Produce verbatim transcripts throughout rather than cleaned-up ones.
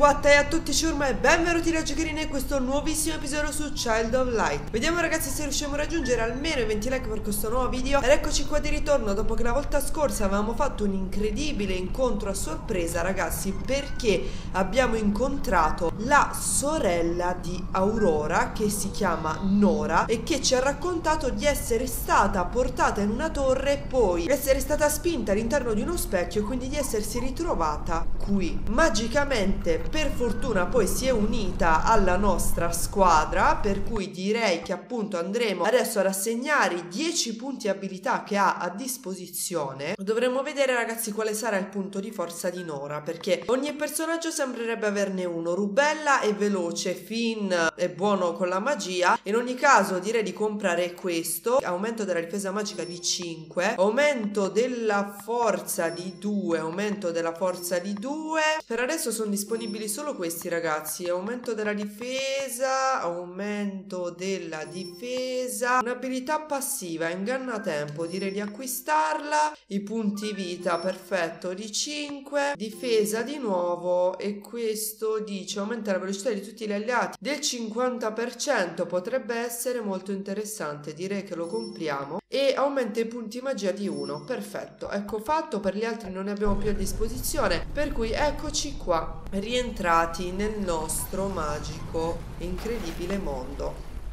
What è a tutti ciurma e benvenuti da Giocherina in questo nuovissimo episodio su Child of Light. Vediamo ragazzi se riusciamo a raggiungere almeno i venti like per questo nuovo video. Ed eccoci qua di ritorno dopo che la volta scorsa avevamo fatto un incredibile incontro a sorpresa ragazzi, perché abbiamo incontrato la sorella di Aurora che si chiama Nora e che ci ha raccontato di essere stata portata in una torre e poi essere stata spinta all'interno di uno specchio e quindi di essersi ritrovata qui. Magicamente per fortuna poi si è unita alla nostra squadra, per cui direi che appunto andremo adesso ad assegnare i dieci punti abilità che ha a disposizione. Dovremmo vedere ragazzi quale sarà il punto di forza di Nora, perché ogni personaggio sembrerebbe averne uno. Rubella è veloce, Finn è buono con la magia. In ogni caso direi di comprare questo: aumento della difesa magica di cinque, aumento della forza di due, aumento della forza di due. Per adesso sono disponibili solo questi ragazzi: aumento della difesa, aumento della difesa, un'abilità passiva, ingannatempo, direi di acquistarla. I punti vita, perfetto, di cinque, difesa di nuovo, e questo dice aumenta la velocità di tutti gli alleati del cinquanta per cento, potrebbe essere molto interessante, direi che lo compriamo. E aumenta i punti magia di uno, perfetto, ecco fatto. Per gli altri non ne abbiamo più a disposizione, per cui eccoci qua rientrati nel nostro magico incredibile mondo.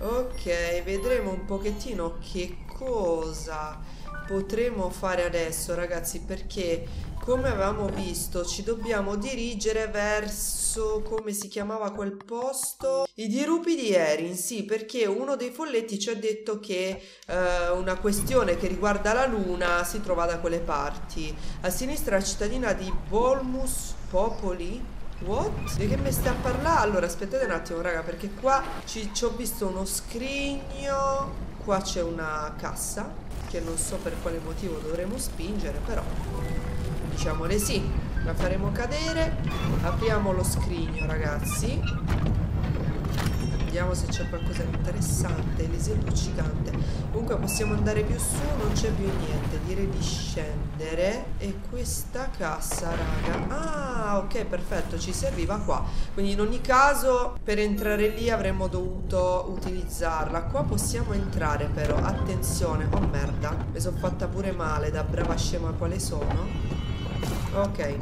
Ok, vedremo un pochettino che cosa potremo fare adesso ragazzi, perché come avevamo visto ci dobbiamo dirigere verso, come si chiamava quel posto? I dirupi di Erin, sì, perché uno dei folletti ci ha detto che eh, una questione che riguarda la luna si trova da quelle parti. A sinistra la cittadina di Volmus Popoli. What? Di che mi stai a parlare? Allora aspettate un attimo raga, perché qua ci, ci ho visto uno scrigno, qua c'è una cassa che non so per quale motivo dovremo spingere, però diciamole sì, la faremo cadere. Apriamo lo scrigno ragazzi, vediamo se c'è qualcosa di interessante. Eliseo luccicante. Comunque possiamo andare più su, non c'è più niente, direi di scendere. E questa cassa raga, ah ok perfetto, ci serviva qua, quindi in ogni caso per entrare lì avremmo dovuto utilizzarla. Qua possiamo entrare però, attenzione, oh merda, mi sono fatta pure male da brava scema quale sono. Ok,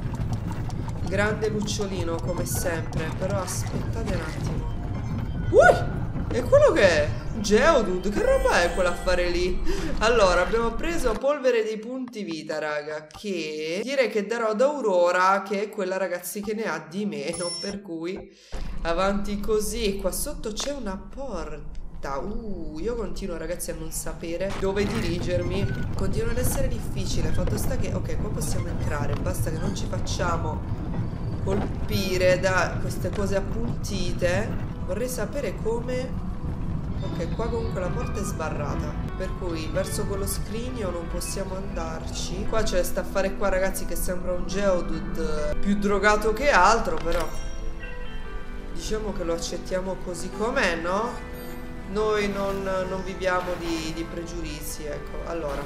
grande lucciolino come sempre, però aspettate un attimo. Ui! E quello che è? Geodude, che roba è quella a fare lì? Allora, abbiamo preso polvere dei punti vita, raga, che direi che darò ad Aurora, che è quella ragazzi che ne ha di meno, per cui avanti così. Qua sotto c'è una porta. Uh, io continuo ragazzi a non sapere dove dirigermi. Continua ad essere difficile. Fatto sta che, ok, qua possiamo entrare. Basta che non ci facciamo colpire da queste cose appuntite. Vorrei sapere come. Ok, qua comunque la porta è sbarrata, per cui verso quello scrigno non possiamo andarci. Qua c'è sta affare qua ragazzi che sembra un Geodude più drogato che altro, però diciamo che lo accettiamo così com'è, no? Noi non, non viviamo di, di pregiudizi, ecco. Allora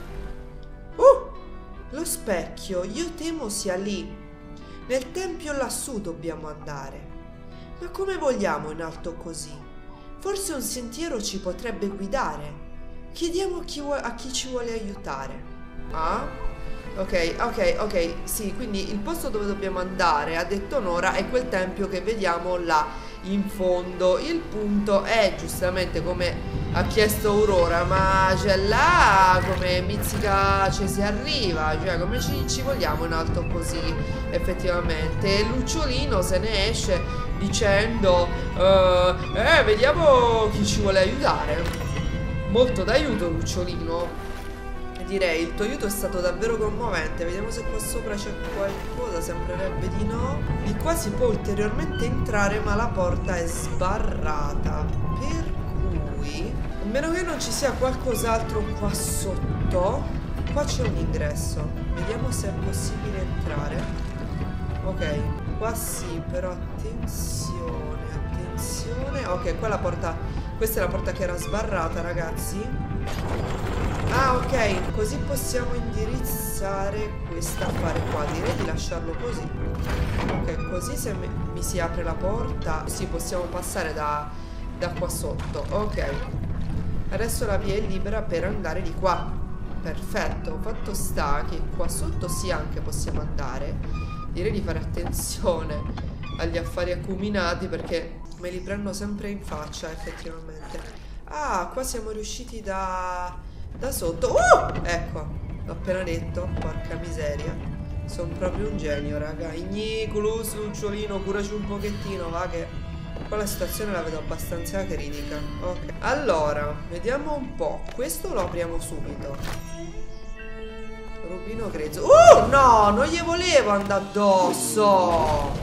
uh! Lo specchio, io temo sia lì. Nel tempio lassù dobbiamo andare. Ma come vogliamo in alto così? Forse un sentiero ci potrebbe guidare. Chiediamo a chi, a chi ci vuole aiutare. Ah? Ok, ok, ok. Sì, quindi il posto dove dobbiamo andare, ha detto Nora, è quel tempio che vediamo là in fondo. Il punto è, giustamente come ha chiesto Aurora, ma c'è là come mizzica ci si arriva, cioè come ci, ci vogliamo in alto così effettivamente. E Lucciolino se ne esce dicendo uh, eh vediamo chi ci vuole aiutare. Molto d'aiuto Lucciolino, direi. Il tuo aiuto è stato davvero commovente. Vediamo se qua sopra c'è qualcosa. Sembrerebbe di no. Di qua si può ulteriormente entrare, ma la porta è sbarrata, per cui a meno che non ci sia qualcos'altro qua sotto. Qua c'è un ingresso, vediamo se è possibile entrare. Ok, qua sì, però attenzione, attenzione. Ok, qua la porta, questa è la porta che era sbarrata ragazzi. Ah ok, così possiamo indirizzare questa affare qua. Direi di lasciarlo così. Ok, così così se mi, mi si apre la porta. Sì, possiamo passare da, da qua sotto. Ok. Adesso la via è libera per andare di qua. Perfetto. Fatto sta che qua sotto sì anche possiamo andare. Direi di fare attenzione agli affari acuminati perché me li prendo sempre in faccia effettivamente. Ah, qua siamo riusciti da, da sotto. Uh! Ecco, l'ho appena detto. Porca miseria. Sono proprio un genio, raga. Igniculus, lucciolino, curaci un pochettino, va che qua la situazione la vedo abbastanza critica. Ok. Allora, vediamo un po'. Questo lo apriamo subito. Rubino grezzo. Uh, no, non gli volevo andare addosso.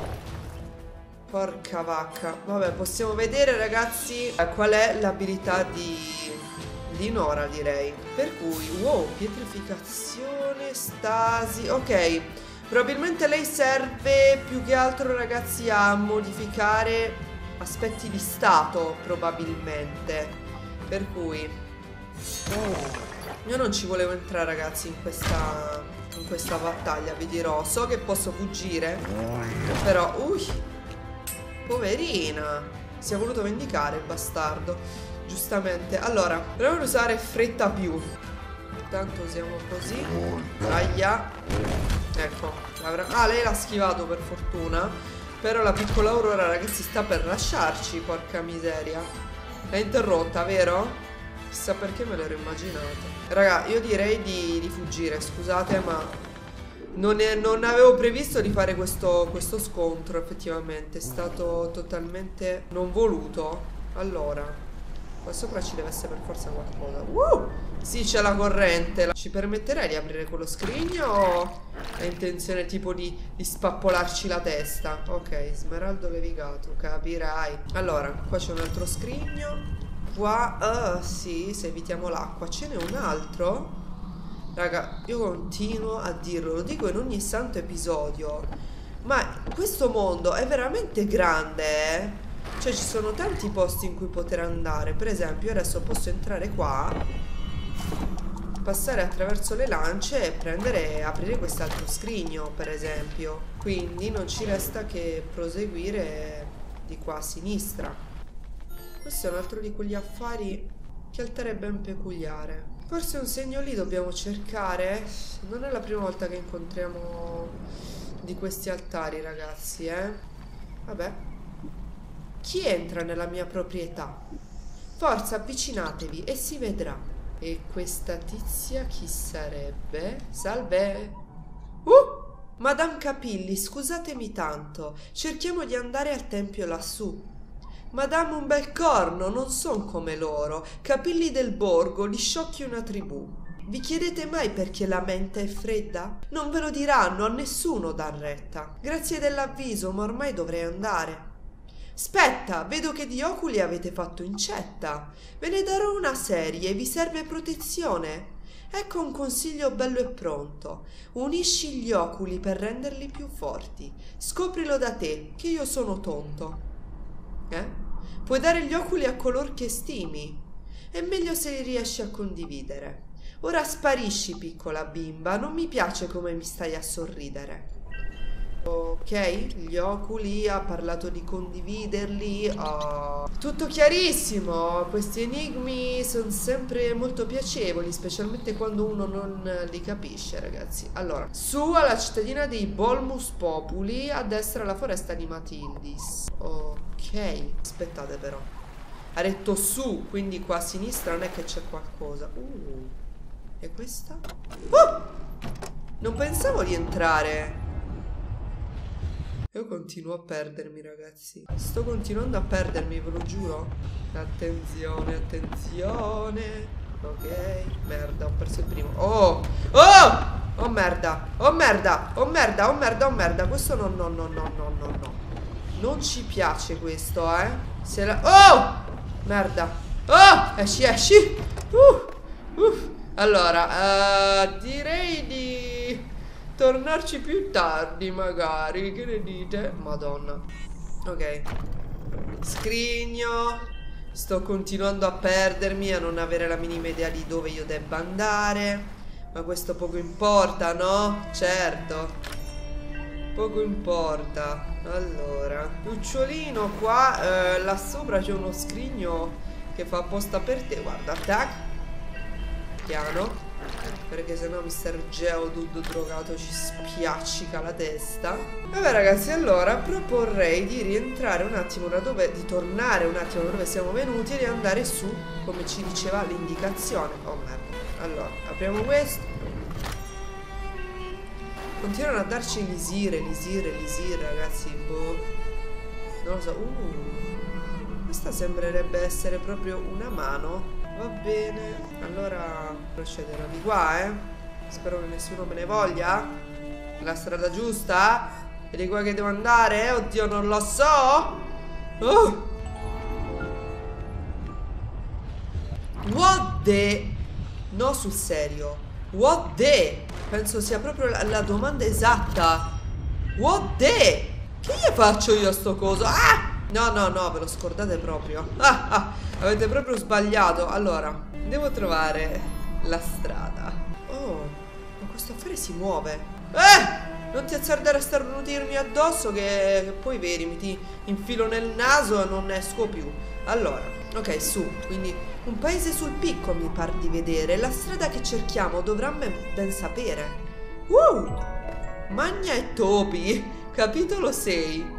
Porca vacca. Vabbè, possiamo vedere, ragazzi, qual è l'abilità di... di Nora, direi. Per cui, wow, pietrificazione, stasi. Ok, probabilmente lei serve più che altro, ragazzi, a modificare aspetti di stato, probabilmente. Per cui oh, io non ci volevo entrare, ragazzi, in questa in questa battaglia, vi dirò. So che posso fuggire, però ui, poverina, si è voluto vendicare il bastardo, giustamente. Allora, proviamo ad usare fretta più. Intanto usiamo così. Aia. Ecco. Ah, lei l'ha schivato per fortuna. Però la piccola Aurora, ragazzi, sta per lasciarci. Porca miseria. L'ha interrotta, vero? Chissà perché me l'ero immaginato. Raga, io direi di, di fuggire. Scusate, ma non, è, non avevo previsto di fare questo, questo scontro. Effettivamente è stato totalmente non voluto. Allora, qua sopra ci deve essere per forza qualcosa. Uh! Sì, c'è la corrente. Ci permetterei di aprire quello scrigno o hai intenzione tipo di, di spappolarci la testa? Ok, smeraldo levigato, capirai. Allora, qua c'è un altro scrigno. Qua, uh, sì, se evitiamo l'acqua. Ce n'è un altro. Raga, io continuo a dirlo, lo dico in ogni santo episodio, ma questo mondo è veramente grande, eh? Cioè ci sono tanti posti in cui poter andare. Per esempio adesso posso entrare qua, passare attraverso le lance e prendere e aprire quest'altro scrigno, per esempio. Quindi non ci resta che proseguire di qua a sinistra. Questo è un altro di quegli affari che altare è ben peculiare. Forse un segno lì dobbiamo cercare. Non è la prima volta che incontriamo di questi altari, ragazzi, eh. Vabbè. Chi entra nella mia proprietà? Forza, avvicinatevi e si vedrà. E questa tizia chi sarebbe? Salve. Uh! Madame Capilli, scusatemi tanto. Cerchiamo di andare al tempio lassù. Madame un bel corno, non son come loro, capilli del borgo, li sciocchi una tribù. Vi chiedete mai perché la mente è fredda? Non ve lo diranno, a nessuno dar retta. Grazie dell'avviso, ma ormai dovrei andare. Spetta, vedo che di oculi avete fatto incetta. Ve ne darò una serie, vi serve protezione? Ecco un consiglio bello e pronto. Unisci gli oculi per renderli più forti. Scoprilo da te, che io sono tonto. Eh? Puoi dare gli oculi a color che stimi. È meglio se li riesci a condividere. Ora sparisci, piccola bimba. Non mi piace come mi stai a sorridere. Ok, gli oculi, ha parlato di condividerli. Oh. Tutto chiarissimo. Questi enigmi sono sempre molto piacevoli, specialmente quando uno non li capisce, ragazzi. Allora, su alla cittadina dei Bolmus Populi, a destra la foresta di Matildis. Ok, aspettate però. Ha detto su, quindi qua a sinistra non è che c'è qualcosa. Uh, e questa? Uh! Non pensavo di entrare. Io continuo a perdermi, ragazzi. Sto continuando a perdermi, ve lo giuro. Attenzione, attenzione. Ok, merda, ho perso il primo. Oh, oh, oh merda, oh merda, oh merda, oh merda, oh merda. Questo no, no, no, no, no, no, no. Non ci piace questo, eh. Se la... Oh, merda. Oh, esci, esci. Uh, uh. Allora, uh, direi di... tornarci più tardi magari. Che ne dite? Madonna. Ok. Scrigno. Sto continuando a perdermi, a non avere la minima idea di dove io debba andare. Ma questo poco importa, no? Certo. poco importa. Allora, lucciolino, qua eh, là sopra c'è uno scrigno che fa apposta per te. Guarda, tac. Piano, perché sennò mister Geodude drogato ci spiaccica la testa. Vabbè ragazzi, allora proporrei di rientrare un attimo da dove, di tornare un attimo da dove siamo venuti e di andare su, come ci diceva l'indicazione. Oh merda. Allora, apriamo questo. Continuano a darci lisire, lisire, lisire, ragazzi. Boh. Non lo so. Uh. Questa sembrerebbe essere proprio una mano. Va bene. Allora procederò di qua, eh. Spero che nessuno me ne voglia. La strada giusta? È di qua che devo andare? Oddio, non lo so. Oh. What the... No, sul serio. What the... Penso sia proprio la, la domanda esatta. What the... Che gli faccio io a sto coso? Ah! No, no, no, ve lo scordate proprio. Ah, ah, avete proprio sbagliato. Allora, devo trovare la strada. Oh, ma questo affare si muove. Eh! Non ti azzardare a starnutirmi addosso che, che poi vedi, mi ti infilo nel naso e non ne esco più. Allora, ok, su. Quindi un paese sul picco mi par di vedere. La strada che cerchiamo dovrà ben sapere. Uh! Magna e topi. Capitolo sei.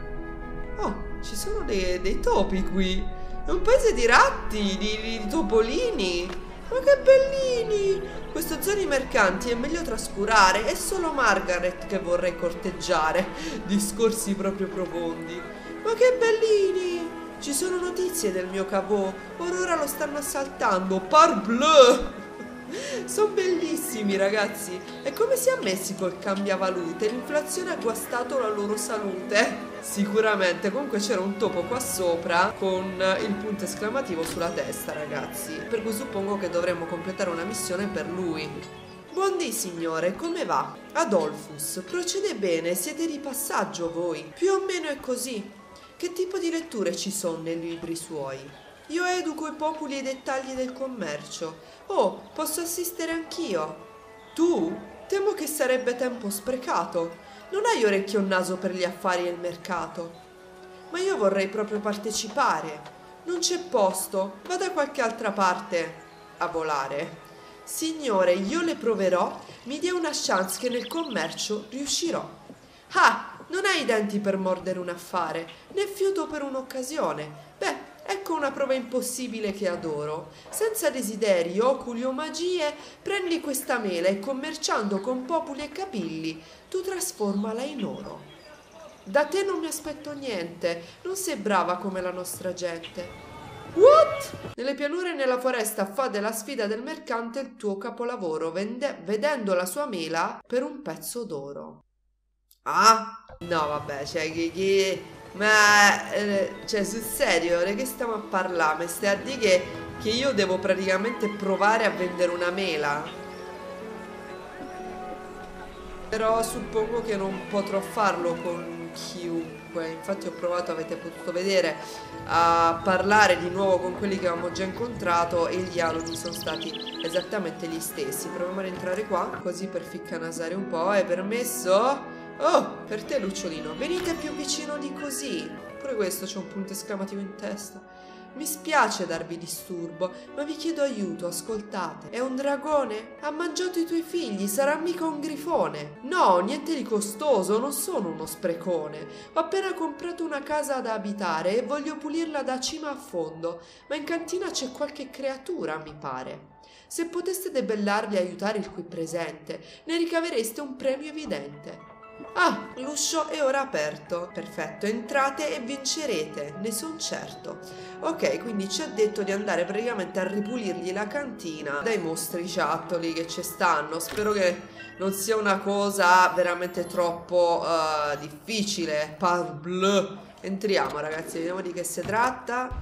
Oh, ci sono dei, dei topi qui. È un paese di ratti, di, di, di topolini. Ma che bellini. Queste zone mercanti è meglio trascurare. È solo Margaret che vorrei corteggiare. Discorsi proprio profondi. Ma che bellini. Ci sono notizie del mio cavò. Ora lo stanno assaltando. Parbleu. Sono bellissimi ragazzi. E come si è messi col cambiavalute? L'inflazione ha guastato la loro salute. Sicuramente. Comunque c'era un topo qua sopra con il punto esclamativo sulla testa, ragazzi. Per cui suppongo che dovremmo completare una missione per lui. Buondì signore, come va? Adolphus, procede bene, siete di passaggio voi. Più o meno è così. Che tipo di letture ci sono nei libri suoi? Io educo i popoli e i dettagli del commercio. Oh, posso assistere anch'io. Tu? Temo che sarebbe tempo sprecato. Non hai orecchio o naso per gli affari e il mercato. Ma io vorrei proprio partecipare. Non c'è posto. Va da qualche altra parte a volare. Signore, io le proverò. Mi dia una chance che nel commercio riuscirò. Ah, non hai i denti per mordere un affare, né fiuto per un'occasione. Beh, ecco una prova impossibile che adoro. Senza desideri, oculi o magie, prendi questa mela e commerciando con popoli e capilli, tu trasformala in oro. Da te non mi aspetto niente, non sei brava come la nostra gente. What? Nelle pianure e nella foresta fa della sfida del mercante il tuo capolavoro, vende- vedendo la sua mela per un pezzo d'oro. Ah? No, vabbè, cioè, che... che... Ma, eh, cioè, sul serio, di che stiamo a parlare? Mi stai a dire che, che io devo praticamente provare a vendere una mela? Però suppongo che non potrò farlo con chiunque. Infatti ho provato, avete potuto vedere, a parlare di nuovo con quelli che avevamo già incontrato e i dialoghi sono stati esattamente gli stessi. Proviamo ad entrare qua, così per ficcanasare un po'. È permesso? Oh, per te lucciolino, venite più vicino di così. Pure questo c'è un punto esclamativo in testa. Mi spiace darvi disturbo, ma vi chiedo aiuto, ascoltate. È un dragone? Ha mangiato i tuoi figli, sarà mica un grifone. No, niente di costoso, non sono uno sprecone. Ho appena comprato una casa da abitare e voglio pulirla da cima a fondo, ma in cantina c'è qualche creatura, mi pare. Se poteste debellarli e aiutare il qui presente, ne ricavereste un premio evidente. Ah, l'uscio è ora aperto. Perfetto, entrate e vincerete, ne son certo. Ok, quindi ci ha detto di andare praticamente a ripulirgli la cantina dai mostri ciattoli che ci stanno. Spero che non sia una cosa veramente troppo uh, difficile. Parbleu. Entriamo ragazzi, vediamo di che si tratta.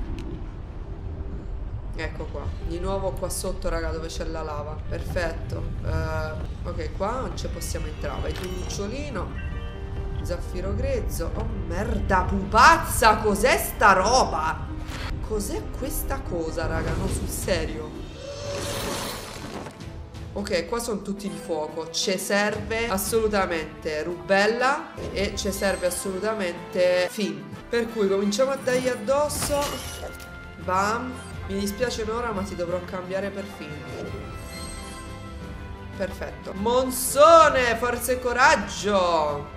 Ecco qua, di nuovo qua sotto raga dove c'è la lava. Perfetto. uh, Ok, qua non ci possiamo entrare. Vai tu lucciolino. Zaffiro grezzo. Oh merda pupazza, cos'è sta roba? Cos'è questa cosa raga? No, sul serio. Ok, qua sono tutti di fuoco. Ci serve assolutamente Rubella e ci serve assolutamente Finn. Per cui cominciamo a dargli addosso. Bam. Mi dispiace Nora, ma ti dovrò cambiare per Finn. Perfetto. Monsone, forza e coraggio.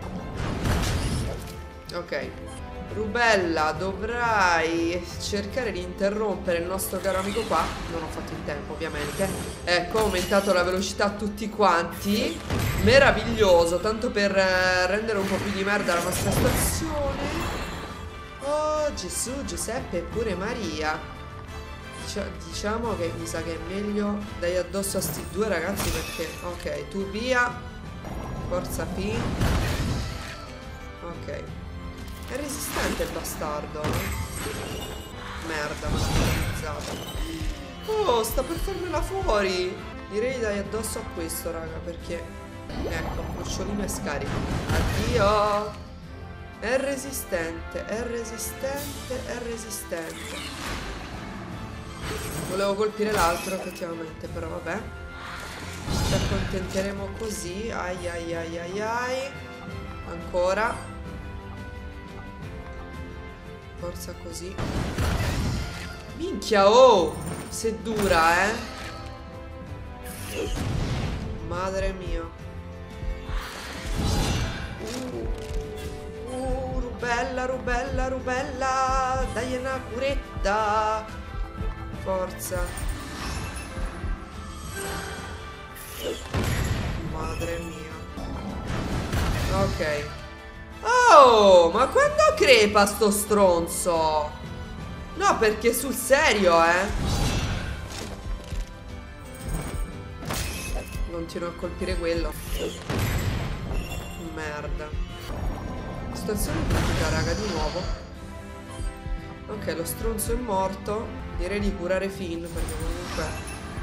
Ok. Rubella, dovrai cercare di interrompere il nostro caro amico qua. Non ho fatto in tempo, ovviamente. Ecco, ho aumentato la velocità a tutti quanti. Meraviglioso, tanto per eh, rendere un po' più di merda la nostra stazione. Oh, Gesù, Giuseppe e pure Maria. Dicia- diciamo che mi sa che è meglio dai addosso a sti due ragazzi, perché... Ok, tu via. Forza Finn. Ok. È resistente il bastardo. Merda, mi sono utilizzato. Oh, sta per farmela fuori. Direi dai addosso a questo, raga, perché... Ecco, cucciolino è scarico. Addio. È resistente, è resistente, è resistente. Volevo colpire l'altro, effettivamente, però vabbè. Ci accontenteremo così. Ai ai ai ai ai. Ancora. Forza così. Minchia, oh! Se dura, eh! Madre mia. Uh, uh, rubella, rubella, rubella. Dai una curetta. Forza. Madre mia. Ok. Oh, ma quando crepa sto stronzo? No, perché sul serio, eh? Continuo a colpire quello. Merda. Situazione critica, raga, di nuovo. Ok, lo stronzo è morto. Direi di curare Finn, perché comunque...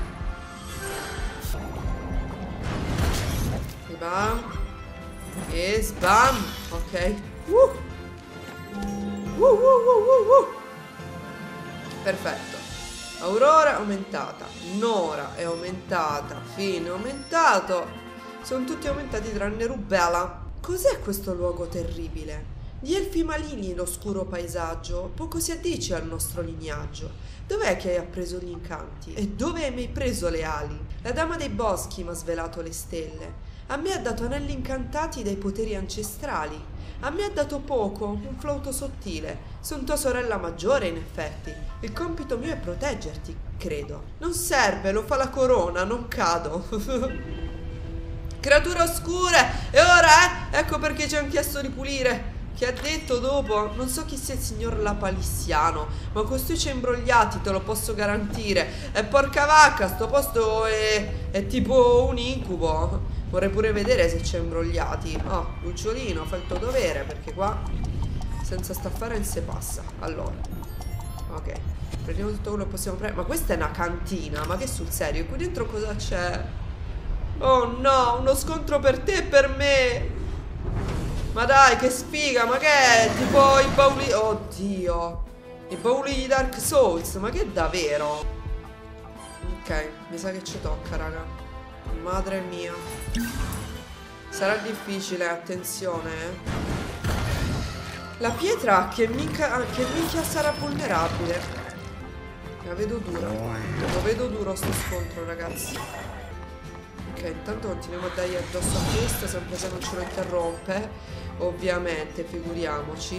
E bam. E sbam. Ok. Uh. Uh, uh, uh, uh, uh. Perfetto. Aurora è aumentata. Nora è aumentata. Finn è aumentato. Sono tutti aumentati tranne Rubella. Cos'è questo luogo terribile? Gli elfi maligni, l'oscuro paesaggio, poco si addice al nostro lignaggio. Dov'è che hai appreso gli incanti? E dove hai mai preso le ali? La dama dei boschi mi ha svelato le stelle. A me ha dato anelli incantati dai poteri ancestrali. A me ha dato poco, un flauto sottile. Sono tua sorella maggiore, in effetti. Il compito mio è proteggerti, credo. Non serve, lo fa la corona, non cado. Creature oscure! E ora, eh? Ecco perché ci hanno chiesto di pulire. Che ha detto dopo? Non so chi sia il signor Lapalissiano, ma costui c'è imbrogliati, te lo posso garantire. E porca vacca, sto posto è, è tipo un incubo. Vorrei pure vedere se c'è imbrogliati. Oh, Lucciolino, fa il tuo dovere, perché qua senza staffare non si passa. Allora, ok, prendiamo tutto quello che possiamo prendere. Ma questa è una cantina, ma che sul serio? Qui dentro cosa c'è? Oh no, uno scontro per te e per me. Ma dai, che sfiga, ma che è? Tipo i bauli... Oddio. I bauli di Dark Souls, ma che è davvero? Ok, mi sa che ci tocca, raga. Madre mia. Sarà difficile, attenzione, eh. La pietra che minchia, che minchia sarà vulnerabile. La vedo dura. Lo vedo duro sto scontro, ragazzi. Ok, intanto continuiamo a dargli addosso a questo, sempre se non ce lo interrompe. Ovviamente, figuriamoci.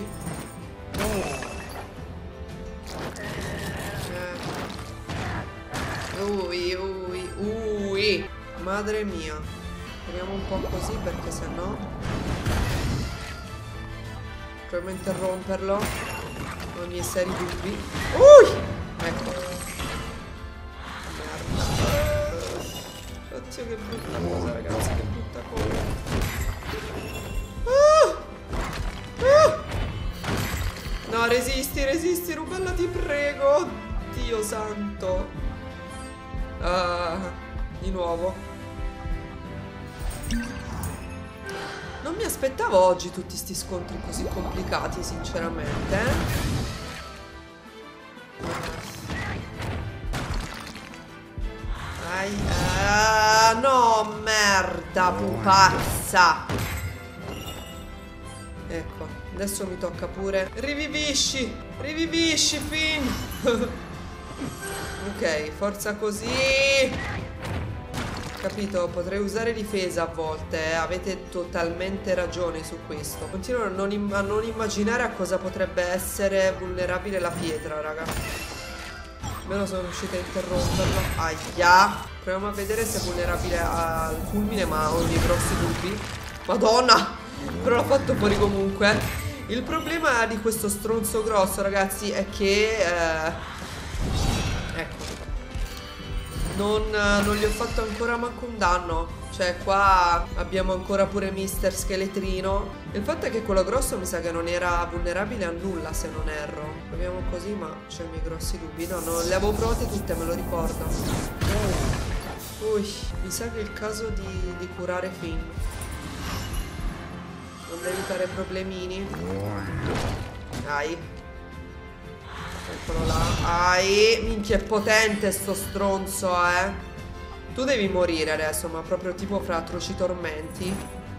Eh. Ui, ui, ui. Madre mia. Proviamo un po' così, perché sennò proviamo a interromperlo. Non mi seri dubbi. Ui! Ecco. Merda. Oddio, che brutta cosa, ragazzi, che brutta cosa. Ah! Ah! No, resisti, resisti, Rubella, ti prego. Dio santo. Ah, di nuovo. Non mi aspettavo oggi tutti sti scontri così complicati, sinceramente. Ai, ah, no, Maledetta pupazza. Ecco, adesso mi tocca pure. Rivivisci, rivivisci Finn. Ok, forza così. Capito, potrei usare difesa a volte, eh? Avete totalmente ragione su questo. Continuo a non, a non immaginare a cosa potrebbe essere vulnerabile la pietra, raga. Almeno sono riuscita a interromperlo. Aia. Proviamo a vedere se è vulnerabile al fulmine, ma ho dei grossi dubbi. Madonna. Però l'ho fatto fuori comunque. Il problema di questo stronzo grosso, ragazzi, è che eh, ecco, Non, non gli ho fatto ancora manco un danno. Cioè qua abbiamo ancora pure mister Scheletrino. Il fatto è che quello grosso mi sa che non era vulnerabile a nulla, se non erro. Proviamo così, ma c'ho i miei grossi dubbi. No, non le avevo provate tutte, me lo ricordo. Oh. Ui, mi sa che è il caso di, di curare Finn. Non da evitare problemini. Dai. Eccolo là. Ai, minchia, è potente sto stronzo, eh. Tu devi morire adesso, ma proprio tipo fra atroci tormenti.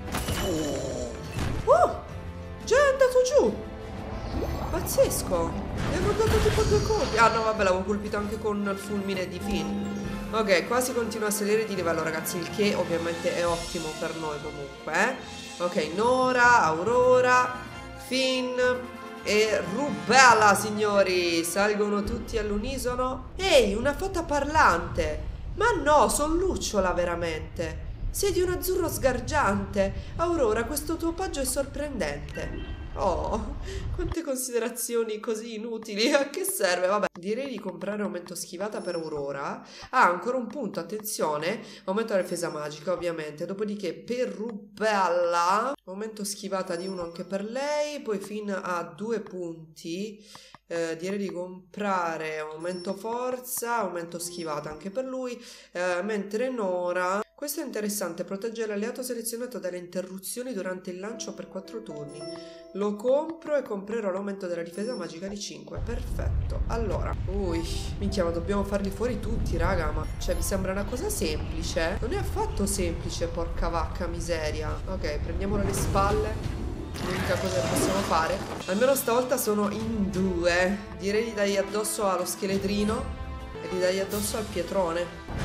Oh, già è andato giù. Pazzesco. Mi hanno dato tipo due colpi. Ah no, vabbè, l'avevo colpito anche con il fulmine di Finn. Ok, qua si continua a salire di livello, ragazzi, il che ovviamente è ottimo per noi comunque, eh. Ok, Nora, Aurora, Finn e Rubella, signori. Salgono tutti all'unisono. Ehi, una fata parlante. Ma no, son lucciola veramente. Sei di un azzurro sgargiante. Aurora, questo tuo paggio è sorprendente. Oh, quante considerazioni così inutili. A che serve? Vabbè, direi di comprare aumento schivata per Aurora. Ah, ancora un punto, attenzione. Aumento la difesa magica, ovviamente. Dopodiché per Rubella aumento schivata di uno anche per lei. Poi fino a due punti. Eh, direi di comprare aumento forza, aumento schivata anche per lui, eh, mentre Nora, questo è interessante, protegge l'alleato selezionato dalle interruzioni durante il lancio per quattro turni. Lo compro e comprerò l'aumento della difesa magica di cinque. Perfetto. Allora, ui, minchia, ma dobbiamo farli fuori tutti, raga. Ma cioè, vi sembra una cosa semplice? Non è affatto semplice, porca vacca miseria. Ok, prendiamolo alle spalle. L'unica cosa che possiamo fare. Almeno stavolta sono in due. Direi di dargli addosso allo scheletrino e di dargli addosso al pietrone.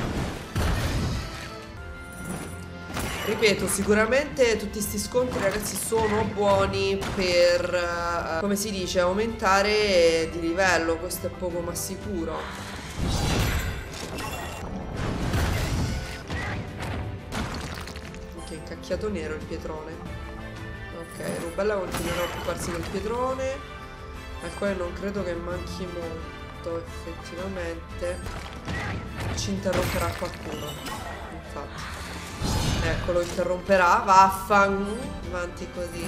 Ripeto, sicuramente tutti sti scontri, ragazzi, sono buoni per, uh, come si dice, aumentare di livello. Questo è poco ma sicuro. Ok, incacchiato nero il pietrone. Ok, Rubella continuerà a occuparsi del pietrone, al quale non credo che manchi molto, effettivamente. Ci interromperà qualcuno, infatti. Ecco, lo interromperà, vaffan, avanti così.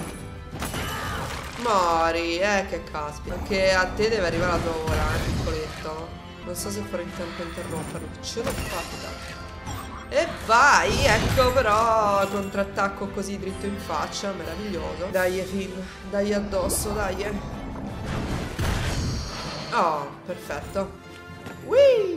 Mori, eh, che caspita. Anche a te deve arrivare la tua ora, eh, piccoletto. Non so se farò in tempo a interromperlo, ce l'ho fatta. E vai, ecco, però contrattacco così dritto in faccia, meraviglioso. Dai Finn, dai addosso, dai. Oh, perfetto. Whee!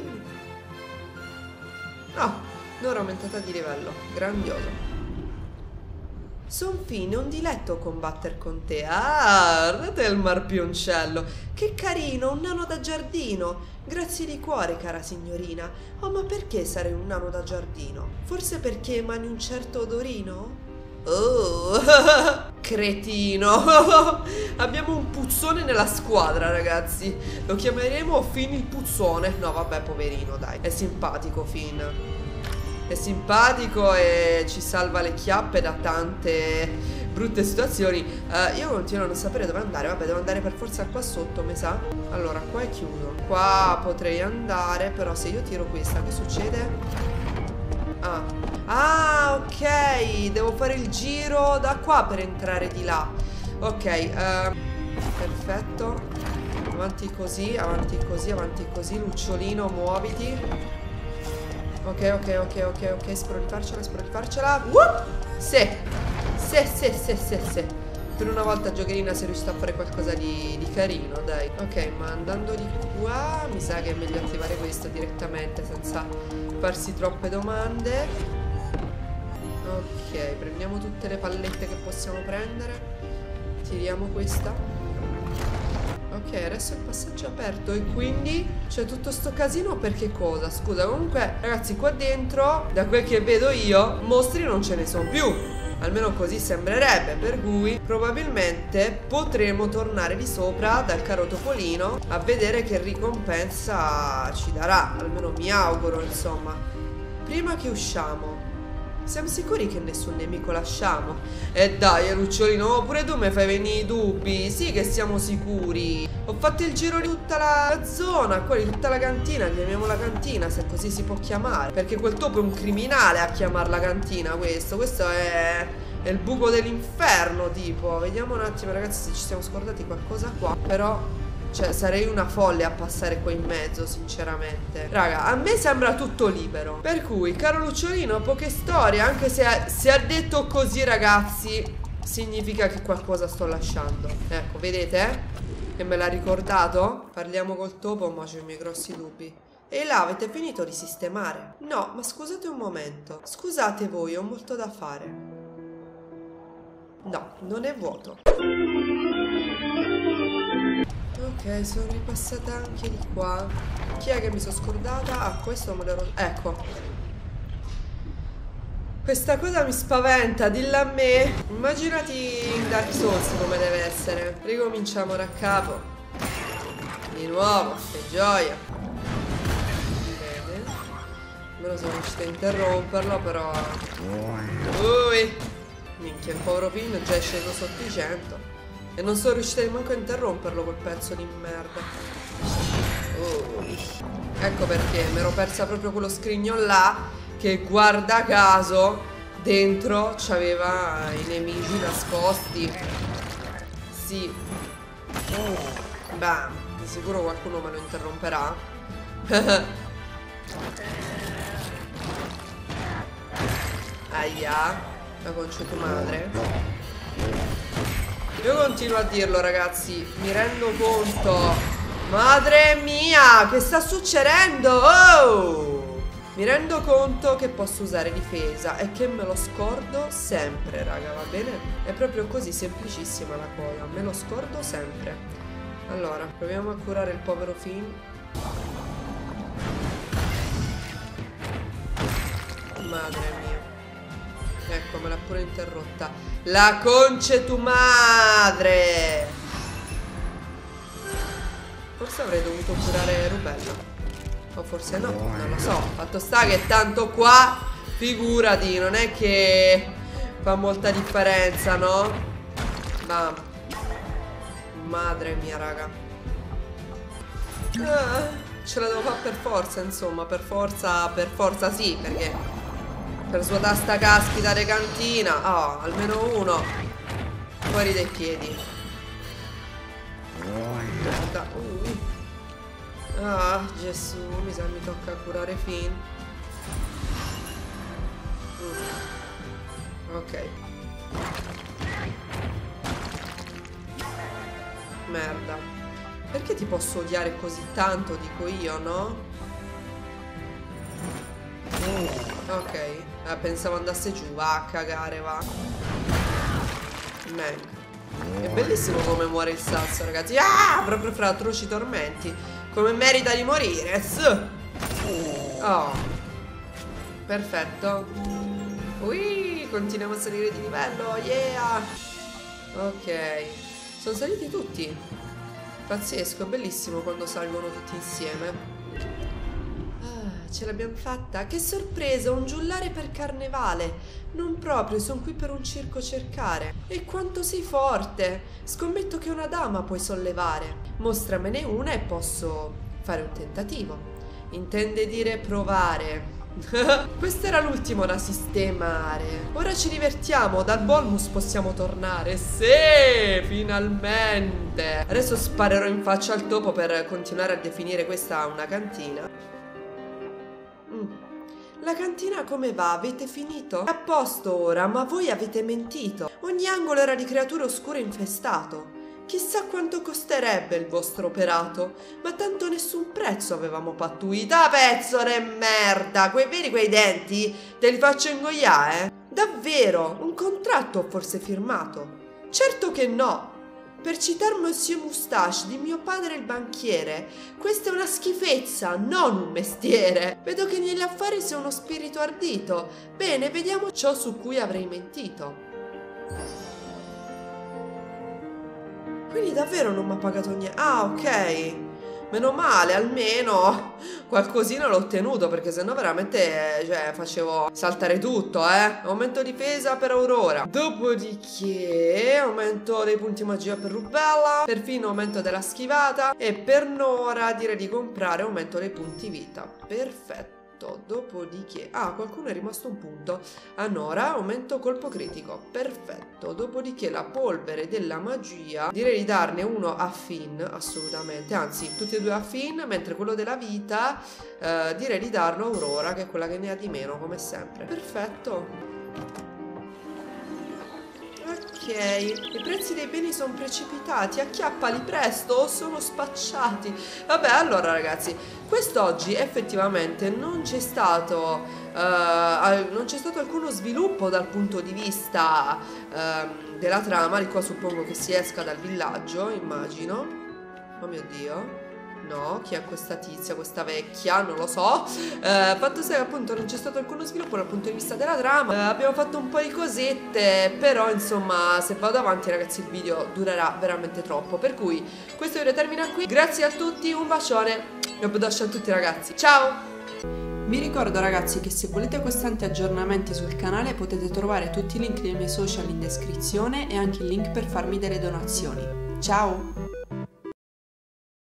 Oh, Nora aumentata di livello, grandioso. Son Finn, è un diletto combattere con te. Ah, guardate il marpioncello. Che carino, un nano da giardino. Grazie di cuore, cara signorina. Oh, ma perché sarei un nano da giardino? Forse perché emani un certo odorino? Oh, cretino. Abbiamo un puzzone nella squadra, ragazzi. Lo chiameremo Finn il puzzone. No, vabbè, poverino, dai. È simpatico, Finn. È simpatico e ci salva le chiappe da tante brutte situazioni. uh, Io continuo a non sapere dove andare. Vabbè, devo andare per forza qua sotto, mi sa. Allora, qua è chiuso. Qua potrei andare, però se io tiro questa, che succede? Ah, ah, ok. Devo fare il giro da qua per entrare di là. Ok, uh, perfetto. Avanti così, avanti così, avanti così. Lucciolino, muoviti. Ok, ok, ok, ok, ok, spero di farcela, spero di farcela. Whoop! Sì, sì, sì, sì, sì, sì. Per una volta Giocherina si è riuscita a fare qualcosa di, di carino, dai. Ok, ma andando di qua, mi sa che è meglio attivare questo direttamente, senza farsi troppe domande. Ok, prendiamo tutte le pallette che possiamo prendere. Tiriamo questa. Ok, adesso il passaggio è aperto. E quindi c'è tutto sto casino per che cosa? Scusa, comunque ragazzi, qua dentro, da quel che vedo io, mostri non ce ne sono più. Almeno così sembrerebbe. Per cui probabilmente potremo tornare di sopra dal caro Topolino a vedere che ricompensa ci darà. Almeno mi auguro, insomma. Prima che usciamo, siamo sicuri che nessun nemico lasciamo? E dai, Lucciolino, pure tu mi fai venire i dubbi. Sì che siamo sicuri. Ho fatto il giro di tutta la zona, qua di tutta la cantina. Chiamiamola cantina, se così si può chiamare. Perché quel topo è un criminale a chiamarla cantina, questo. Questo è, è il buco dell'inferno, tipo. Vediamo un attimo, ragazzi, se ci siamo scordati qualcosa qua. Però... cioè, sarei una folle a passare qua in mezzo, sinceramente. Raga, a me sembra tutto libero. Per cui, caro Lucciolino, poche storie. Anche se ha, se ha detto così, ragazzi, significa che qualcosa sto lasciando. Ecco, vedete? Che me l'ha ricordato? Parliamo col topo, ma c'ho i miei grossi dubbi. E là, avete finito di sistemare? No, ma scusate un momento. Scusate voi, ho molto da fare. No, non è vuoto. Ok, sono ripassata anche di qua. Chi è che mi sono scordata? Ah, questo me l'ero... ecco. Questa cosa mi spaventa, dilla a me. Immaginati in Dark Souls come deve essere. Ricominciamo da capo. Di nuovo, che gioia. Bene. Almeno sono riuscita a interromperlo, però... Ui. Minchia, il povero Pin già è sceso sotto i cento. E non sono riuscita neanche a interromperlo quel pezzo di merda. Oh. Ecco perché mi ero persa proprio quello scrigno là, che guarda caso dentro c'aveva i nemici nascosti. Sì. Bam. Di sicuro qualcuno me lo interromperà. Aia. La conceto madre. Io continuo a dirlo, ragazzi, mi rendo conto. Madre mia, che sta succedendo? Oh! Mi rendo conto che posso usare difesa e che me lo scordo sempre, raga, va bene? È proprio così, semplicissima la cosa, me lo scordo sempre. Allora, proviamo a curare il povero Finn. Madre mia. Ecco, me l'ha pure interrotta. La concetu madre! Forse avrei dovuto curare Rubella. O forse no, non lo so. Fatto sta che tanto qua, figurati, non è che fa molta differenza, no? Bam. Madre mia, raga. Ah, ce la devo fare per forza, insomma. Per forza, per forza sì, perché... per sua tasta caspita de cantina. Oh, almeno uno fuori dai piedi. uh. Ah, Gesù, mi sa mi tocca curare Finn. mm. Ok. Merda. Perché ti posso odiare così tanto, dico io, no? Ok, eh, pensavo andasse giù. Va a cagare, va. Man. È bellissimo come muore il sasso, ragazzi. Ah, proprio fra atroci tormenti. Come merita di morire. Oh. Perfetto. Ui, continuiamo a salire di livello. Yeah. Ok. Sono saliti tutti. Pazzesco, è bellissimo quando salgono tutti insieme. Ce l'abbiamo fatta? Che sorpresa, un giullare per carnevale. Non proprio, sono qui per un circo cercare. E quanto sei forte. Scommetto che una dama puoi sollevare. Mostramene una e posso fare un tentativo. Intende dire provare. Questo era l'ultimo da sistemare. Ora ci divertiamo, dal Bolmus possiamo tornare. Sì, finalmente. Adesso sparerò in faccia al topo per continuare a definire questa una cantina. La cantina come va? Avete finito? A posto ora, ma voi avete mentito. Ogni angolo era di creature oscure infestato. Chissà quanto costerebbe il vostro operato, ma tanto nessun prezzo avevamo pattuito. Ah, pezzo di merda! Que vedi quei denti? Te li faccio ingoiare, eh? Davvero? Un contratto ho forse firmato? Certo che no! Per citare Monsieur Moustache di mio padre il banchiere, questa è una schifezza, non un mestiere. Vedo che negli affari sei uno spirito ardito. Bene, vediamo ciò su cui avrei mentito. Quindi davvero non mi ha pagato niente. Ah, ok. Meno male, almeno qualcosina l'ho ottenuto, perché sennò veramente, cioè, facevo saltare tutto, eh. Aumento difesa per Aurora. Dopodiché aumento dei punti magia per Rubella, perfino aumento della schivata, e per Nora direi di comprare aumento dei punti vita. Perfetto. Dopodiché, ah, qualcuno è rimasto un punto. A Nora aumento colpo critico. Perfetto. Dopodiché la polvere della magia direi di darne uno a Finn, assolutamente, anzi tutti e due a Finn, mentre quello della vita eh, direi di darlo a Aurora, che è quella che ne ha di meno come sempre. Perfetto. Ok, i prezzi dei beni sono precipitati, acchiappali presto o sono spacciati. Vabbè, allora ragazzi, quest'oggi effettivamente non c'è stato uh, non c'è stato alcuno sviluppo dal punto di vista uh, della trama. Di qua suppongo che si esca dal villaggio, immagino. Oh mio Dio. No, chi è questa tizia, questa vecchia? Non lo so. eh, Fatto sta che appunto non c'è stato alcuno sviluppo dal punto di vista della trama. eh, Abbiamo fatto un po' di cosette, però insomma se vado avanti ragazzi il video durerà veramente troppo. Per cui questo video termina qui. Grazie a tutti, un bacione e un bacio a tutti ragazzi. Ciao! Vi ricordo ragazzi che se volete costanti aggiornamenti sul canale potete trovare tutti i link dei miei social in descrizione e anche il link per farmi delle donazioni. Ciao!